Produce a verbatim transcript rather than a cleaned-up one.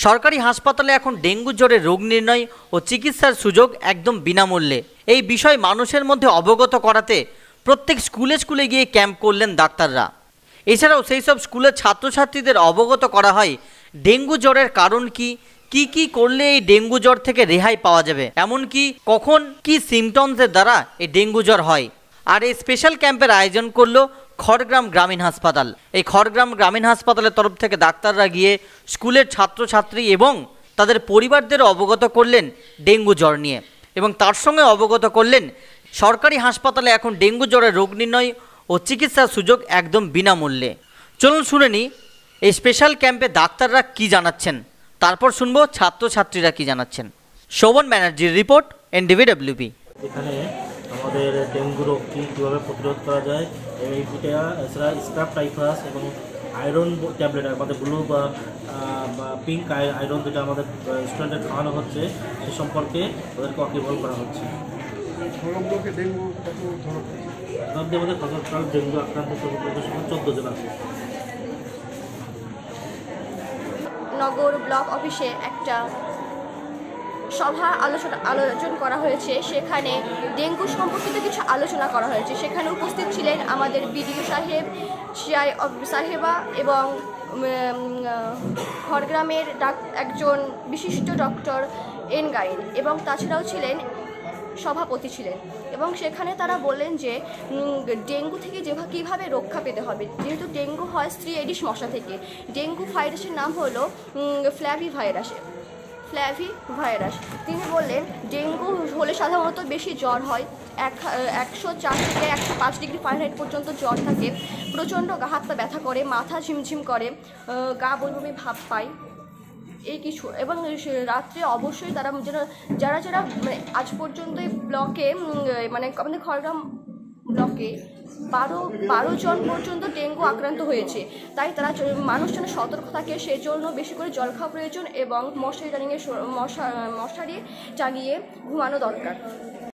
সরকারি হাসপাতালে এখন ডেঙ্গু জ্বরের রোগ নির্ণয় ও চিকিৎসার সুযোগ একদম বিনামূল্যে। এই বিষয় মানুষের মধ্যে অবগত করাতে প্রত্যেক স্কুলে স্কুলে গিয়ে ক্যাম্প করলেন ডাক্তাররা। এছাড়াও সেই সব স্কুলের ছাত্রছাত্রীদের অবগত করা হয় ডেঙ্গু জ্বরের কারণ কি, কি কি করলে এই ডেঙ্গু জ্বর থেকে রেহাই পাওয়া যাবে, এমনকি কখন কি সিমটমসের দ্বারা এই ডেঙ্গু জ্বর হয়। আর এই স্পেশাল ক্যাম্পের আয়োজন করলো খড়গ্রাম গ্রামীণ হাসপাতাল। এই খড়গ্রাম গ্রামীণ হাসপাতালের তরফ থেকে ডাক্তাররা গিয়ে স্কুলের ছাত্রছাত্রী এবং তাদের পরিবারদের অবগত করলেন ডেঙ্গু জ্বর নিয়ে, এবং তার সঙ্গে অবগত করলেন সরকারি হাসপাতালে এখন ডেঙ্গু জ্বরের রোগ নির্ণয় ও চিকিৎসার সুযোগ একদম বিনামূল্যে। চলুন শুনে নিই এই স্পেশাল ক্যাম্পে ডাক্তাররা কি জানাচ্ছেন, তারপর শুনবো ছাত্রছাত্রীরা কি জানাচ্ছেন। শোভন ব্যানার্জির রিপোর্ট, এনডিভিডব্লিউপি। এখানে আমাদের ডেঙ্গু রোগটি কীভাবে প্রতিরোধ করা যায়, এইটা এছাড়া স্ক্রাব টাইফাস এবং আয়রন ট্যাবলেট আমাদের ব্লু বা পিঙ্ক আয়রন যেটা আমাদের স্টুডেন্টদের খাওয়ানো হচ্ছে সে সম্পর্কে ওদেরকে ওয়াকিবহাল করা হচ্ছে। ডেঙ্গু আমাদের খগরপুর ডেঙ্গু আক্রান্ত চোদ্দো জন আছে। নগর ব্লক অফিসে একটা সভা আলোচনা আলোচন করা হয়েছে, সেখানে ডেঙ্গু সম্পর্কিত কিছু আলোচনা করা হয়েছে। সেখানে উপস্থিত ছিলেন আমাদের বিডিও সাহেব, সিআই সাহেবা এবং খড়গ্রামের একজন বিশিষ্ট ডক্টর এন গাইন, এবং তাছাড়াও ছিলেন সভাপতি ছিলেন। এবং সেখানে তারা বললেন যে ডেঙ্গু থেকে যেভাবে কীভাবে রক্ষা পেতে হবে, যেহেতু ডেঙ্গু হয় স্ত্রী এডিস মশা থেকে। ডেঙ্গু ভাইরাসের নাম হলো ফ্ল্যাভি ভাইরাস ফ্ল্যাভি ভাইরাস তিনি বললেন ডেঙ্গু হলে সাধারণত বেশি জ্বর হয়, এক একশো চার থেকে একশো পাঁচ ডিগ্রি ফারেনহাইট পর্যন্ত জ্বর থাকে, প্রচণ্ড গা হাত পা ব্যথা করে, মাথা ঝিমঝিম করে, গা বমি ভাব পায়, এই কিছু। এবং রাত্রে অবশ্যই তারা যারা যারা আজ পর্যন্ত এই ব্লকে মানে আমাদের খড়গ্রাম ব্লকে বারো বারো জন পর্যন্ত ডেঙ্গু আক্রান্ত হয়েছে, তাই তারা মানুষ যেন সতর্ক থাকে সেজন্য বেশি করে জল খাওয়া প্রয়োজন এবং মশারি টানিয়ে মশা মশারি টাঙিয়ে ঘুমানো দরকার।